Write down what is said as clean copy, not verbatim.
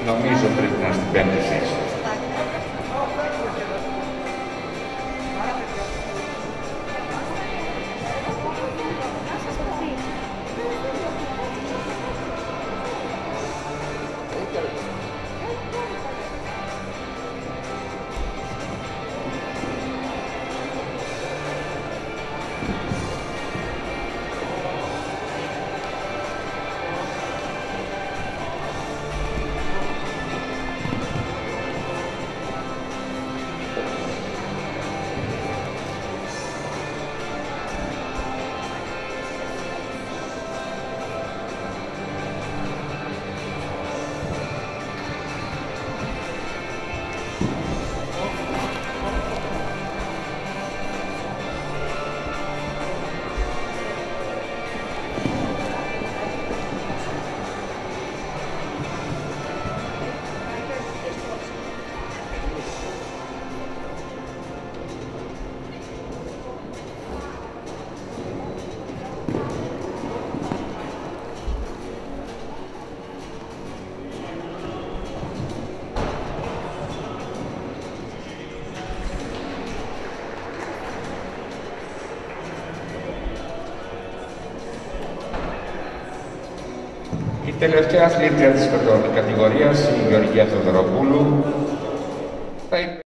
νομίζω πρέπει να είναι στην 5η θέση. Η τελευταία αθλήτρια της κατηγορίας, η Γεωργία Θεοδωροπούλου, θα